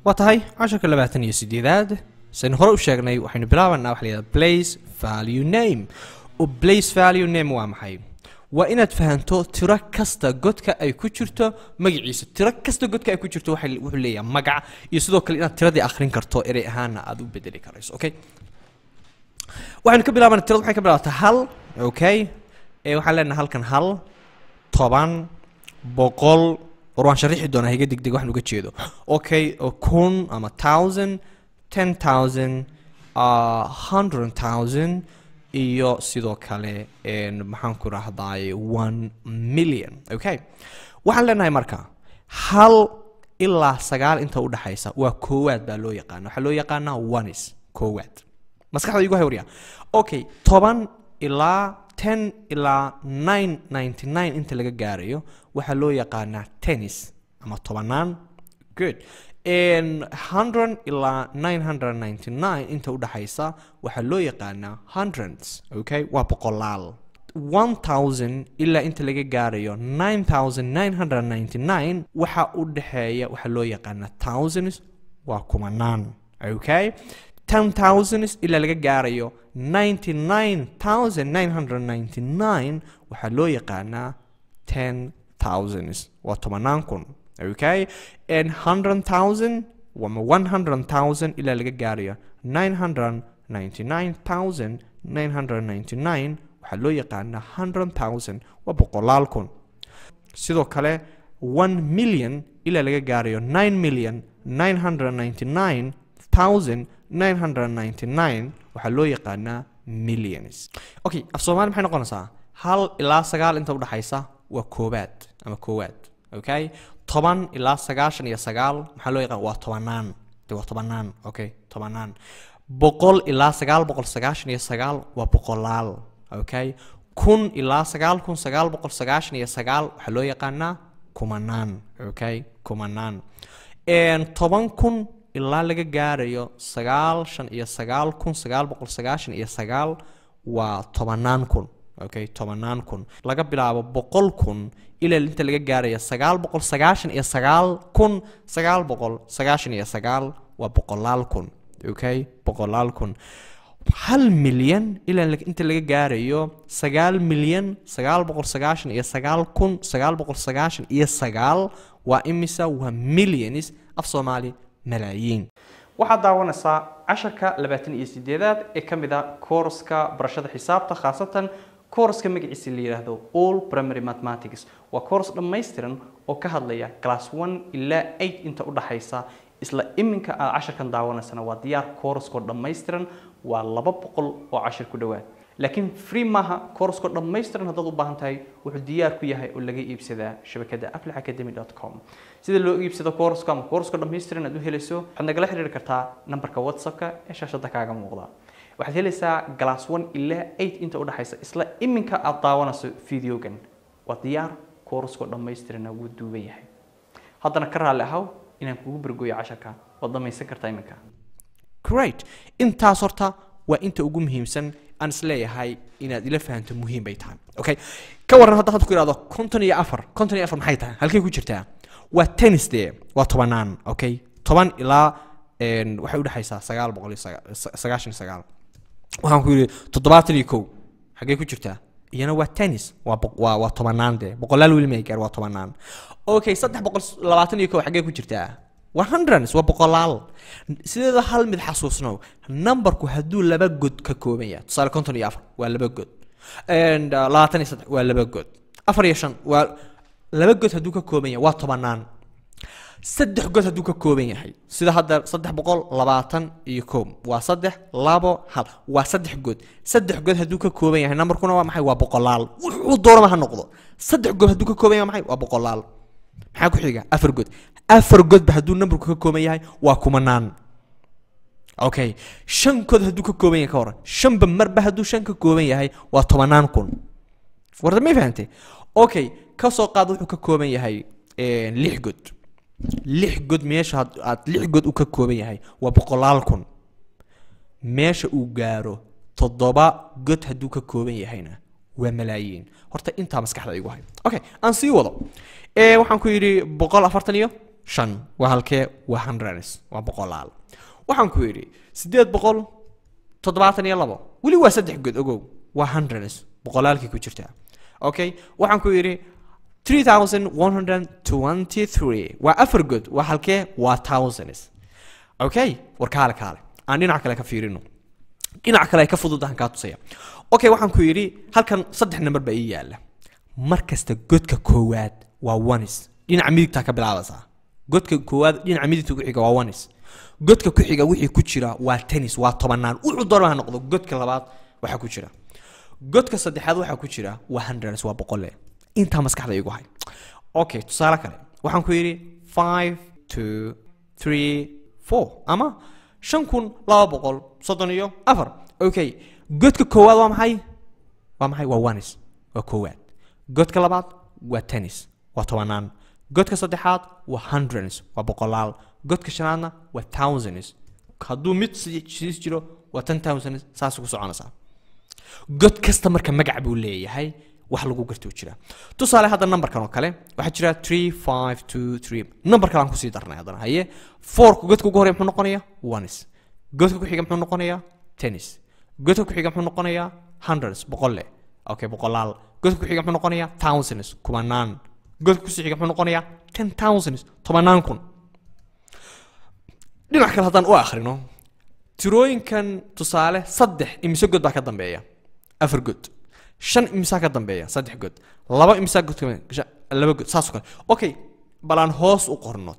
وطهي عشر كلمات يسديداد سنهرو شغني وحين بلاونا وحليدا place value name و place value name waa maxay waa inaad fahanto tiro kasta godka ay ku jirto magaciisa tiro kasta godka ay ku jirto wuxuu leeyahay magac iyo sidoo kale inaad tiradii akhrin karto erey ahaana aad u bedeli karayso okay waxaan ka bilaabana tirada waxay ka bilaabataa hal okay waxaan leenahay halkan hal 10 100 وروان شريحي دونا هيك دق واحد uga jeedo okay kun ama 1000 10000 100000 iyo sidoo kale maxaan ku raahday 1 million okay waxaan leenahay marka hal ilaa 9 inta u dhaxaysa waa koowaad baa loo yaqaan waxa loo yaqaan ones koowaad maskaxda igu hayriya okay 10 ilaa 10 ilaa 999 inta laga gaarayo waxa loo yaqaanaa tennis ama tobanaan good and 100 ilaa 999 inta u dhaxaysa waxa loo yaqaanaa hundreds okay waa boqolaal 1000 ilaa inta laga gaarayo 9999 waxa u dhaxeeya waxa loo yaqaanaa thousands waa kumanaan okay 10,000 إلا لقى جاريو 99,999 وحلو يقانا 10,000 وطمانانكم okay and 100,000 وما 100,000 إلا لقى جاريو 999,999 وحلو يقانا 100,000 وبقولالكم سيدو كله 1 million إلا لقى جاريو 9,999,999 waxaa loo yaqaanaa millions okay af Soomaali maxay noqonaysaa hal ilaa 9 inta u dhaxaysa waa koobaad ama koowaad okay 10 ilaa 99 maxaa loo yaqaan waa tobanaan waa tobanaan okay tobanaan 100 ilaa 999 waa boqolaal okay 1000 ilaa 9999 waxaa loo yaqaanaa kumanaan okay kumanaan and 10,000 ilaa laga gaarayo 999,999 waa tobanaan kun okay tobanaan kun laga bilaabo 100,000 ilaa inta laga gaarayo 999,999 waa boqolaal kun okay boqolaal kun 1 milyan ilaa inta laga gaarayo 9,999,999 waa imisa waa millions af Soomaali ملايين waxaad daawanaysaa casharka 28aad ee kamida course-ka barashada xisaabta khaasatan course-ka magaciisa la yiraahdo All Primary Mathematics waa course dhameystiran oo ka hadlaya class 1 ilaa 8 inta u dhaxaysa isla iminka aad casharkan daawanaysana waa diyaar course-ko dhameystiran waa 200 oo cashar ku dhawaad laakiin free maaha course-ko dhameystiran haddaad u baahan tahay wuxuu diyaar ku yahay oo laga iibsadaa shabakada aflahacademy.com sida loo iibsado course-ka ama course-ko dhameystiran aad u helayso waxaad nagala xiriiri kartaa nambarka WhatsApp-ka ee shaashada kaaga muuqda waxaad helaysaa class 1 ilaa 8 inta u dhaxaysa isla iminka aad daawanayso video-gan waa diyaar course-ko dhameystiran wuu duuban yahay haddana ka raali ahaw inaan kugu bargooyo casharka waad dhameysan kartaa iminka great intaas horta waa inta ugu muhiimsan aan isleeyahay inaad ila fahanto muhiim bay tahay okay ka waran hadda ku yiraahdo 54 maxay tahay halkay ku jirtaa waa tennis day waa tobanaan okay 10 ilaa waxay u dhaxaysaa 999 waxaan ku yiri 71 xagee ku jirtaa iyana waa tennis waa tobanaan day boqolaal wili ma gaar waa tobanaan okay 321 xagee ku jirtaa 100 waa boqolaal sideeda hal mid xasuusno numberku haduu laba god ka kooban yahay tusaale 54 waa laba god and 23 waa laba god 45 waa laba god haduu ka kooban yahay waa tobanaan saddex god haduu ka kooban yahay sida hadda 321 waa 3 2 1 waa saddex god haduu ka kooban yahay numberkuna waa maxay waa boqolaal wuxuu doorama ha noqdo saddex god haduu ka kooban yahay maxay waa boqolaal maxaa ku xiga afar god ba haduu numberku ka kooban yahay waa kumanaan okay shan god haduu ka kooban yahay ka hor shan ba marba haduu shan ka kooban yahay waa tobanaan kun warda ma fahantay okay ka soo qaad wuxuu ka kooban yahay 6 god meesha aad 6 god u ka kooban yahay waa boqolaal kun meesha uu gaaro 7 god haduu ka kooban yahayna waa malaayiin horta inta maskaxda igu hay okay aan sii wado waxaan ku yiri 140 shan waa halkee waa hundreds waa boqolaal waxaan ku yiri 872 wali waa saddex god ogow waa hundreds boqolaalkii ku jirta okay waxaan ku yiri 3123 waa afar god waa halkee waa thousands okay warkaale kaale aan dhinac kale ka fiirino dhinac kale ka fududahan ka tusaya okay waxaan ku yiri halkan saddex number ba ii yaala markasta godka koowaad waa ones dhinaca midigta ka bilaabaysa godka koowaad dhinaca midigta ku xiga waa ones godka ku xiga wixii ku jira waa tens waa tobanaan wuxuu doonaa noqdo godka labaad waxa ku jira godka saddexaad waxa ku jira waa hundreds waa boqolle inta maskaxda igu hay okay tusaale kale waxaan ku yiri 5234 ama 5234 okay godka koowaad waa maxay waa ones waa koowaad godka labaad waa tens waa tobanaan godka saddexaad waa hundreds waa boqolaal godka shanaadna waa thousands hadduu mid siis jiro waa 10000 saas ku soconaysa god kasta marka magac buu leeyahay wax lagu garto jira tusaale hadda numberkan oo kale waxa jira 3523 number kale aan ku sii darnay hadana haye 4 godka ugu horeeya muxuu noqonayaa ones godka ku xiga muxuu noqonayaa tens godka ku xiga muxuu noqonayaa hundreds boqolle okay boqolaal godka ku xiga muxuu noqonayaa thousands kumanaan godka ku xiga muxuu noqonayaa 10000 tobanaan kun dhinac kale haddaan u akhrino tirooyinkan tusaale saddex imise god baa ka dambeeya afar god shan imise ka dambeeya saddex god laba imise god laba god saas oo kale okay balan hoos u qorno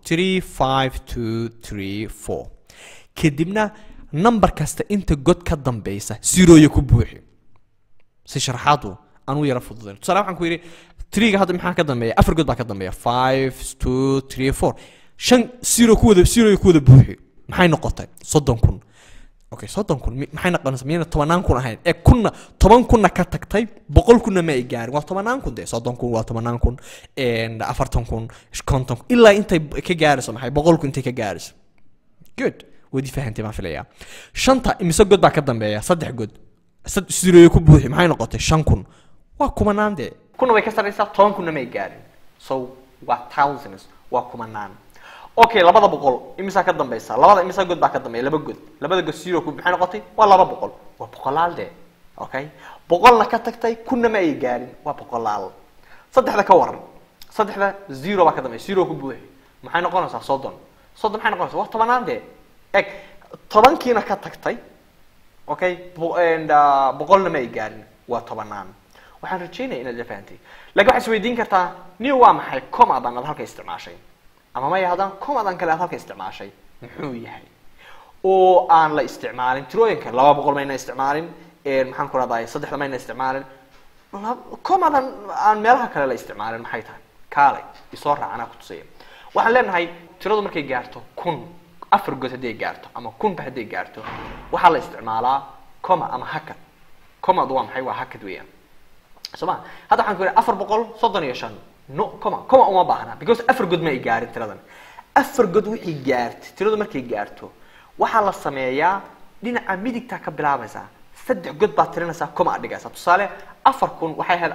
35234 kadibna number kasta inta god ka dambeeysa zero ku buuxi si sharaxaadu anu yara fududeyn tusaale waxaan ku yiri 3 ga hadda maxaa ka dambeeya afar god baa ka dambeeya 5234 shan zero ku wada buuxi maxay noqotay 30000 okay 30000 maxay noqonaysaa miyana 10000 ahayd ee kunna 10000 ka tagtay 100,000 ma ay gaarin waa 10000 de 30000 waa 10000 and 40000 50 ilaa intay ka gaarayso maxay 100,000 intay ka gaarayso good wadi fahantay ma filaya shanta imise god baa ka dambeeya saddex god zero ku buuxi maxay noqotay 5000 waa kumanaan de kuna way ka sareysaa 10000 ma ay gaarin so waa thousands waa kumanaan okay labada boqol imisa ka dambaysa labada imisa god baa ka dambeeya laba god labada god zero ku maxay noqotay waa laba boqol waa boqolaal de okay boqolna ka tagtay kunna ma ay gaarin waa boqolaal saddexda ka waran saddexda zero baa ka dambeeya zero ku buuxi maxay noqonaysaa 30 maxay noqonaysaa waa tobanaan de eg tobankiina ka tagtay okay and boqolna ma ay gaarin waa tobanaan waxaan rajaynayaa inaad fahantay laakiin waxaad isweydiin kartaa niyo waa maxay comma baan halka isticmaashay ama ma yahadan comma kale halka isticmaashay muxuu yahay oo aan la isticmaalin tirooyinka 200 ma ayna isticmaalin maxaan ku raadaay saddexda ma ayna isticmaalin comma aan meelaha kale la isticmaalin maxay tahay kaalay isoo raacana ku tusay waxaan leenahay tiradu markay gaarto 1000 afar god haday gaarto ama 1000 haday gaarto waxa la isticmaalaa comma ama hakad comma waa maxay waa hakad weeyaan soma hada waxaan ku yiri 435 no comma uma baahna because afar god ma ay gaarin tiradan afar god wixii gaartay tiradu markay gaarto waxa la sameeyaa dhinaca midigta ka bilaabaysa saddex god baa tirinaysa comma dhigaysa tusaale 4000 waxay ahayd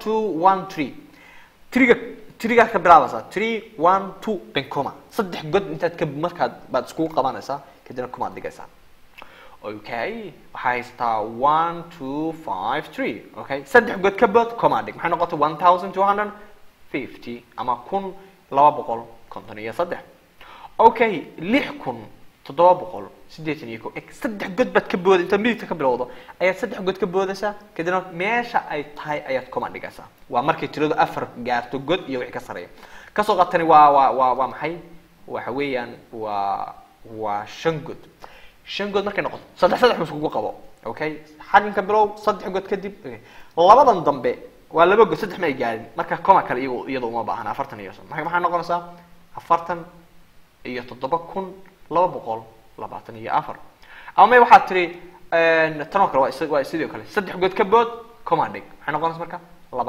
4213 triga ka bilaabaysa 312 ben comma saddex god intaad ka markaad baad isku qabanaysa kadibna comma dhigaysa okay waxay haystaa 1253 okay saddex god ka baad comma dhig maxay noqotay 1250 ama 1253 okay 6700 saddex god baad ka bood inta midigta ka bilowdo ayaad saddex god ka boodaysaa kadibna meesha ay tahay ayaad comma dhigaysaa waa markay tiradu afar gaarto god iyo wixii ka sareeyo ka soo qaatani waa maxay waxa weeyaan waa shan god markay noqoto saddex isku qabo okay xalinka bilow saddex god kadib labadan dambe waa laba god saddex ma ay gaarin marka comma kale iyadoo uma baahna 40 iyo maxay noqonaysaa 47224 ama waxa tiri tan oo kale waa sidoo kale saddex god ka bood comma dhig maxay noqonaysaa marka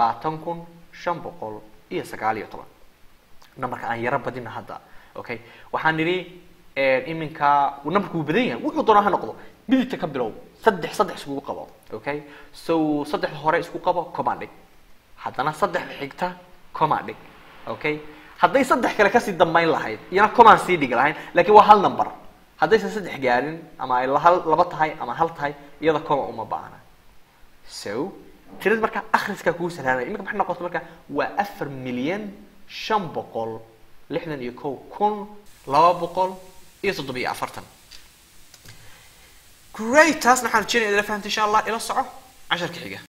20519 numberka aan yara badina hadda okay waxaan niri iminka numberku badan yahay wuxuu doonaa ha noqdo midigta ka bilow saddex isku qabo okay so saddex hore isku qabo comma dhig haddana saddex xigta comma dhig okay hadday saddex kale kasii dambayn lahayd iyana command sii dhigi lahayn laakiin waa hal number haddaysan saddex gaarin ama ay laba tahay ama hal tahay iyada comma uma baahna so tirada marka akhriska ku salaanay imika maxay noqotay marka waa 4,061,247 great taasna waxaan jeenayaa ila fahamtay insha Allah ila soco 10 ka xiga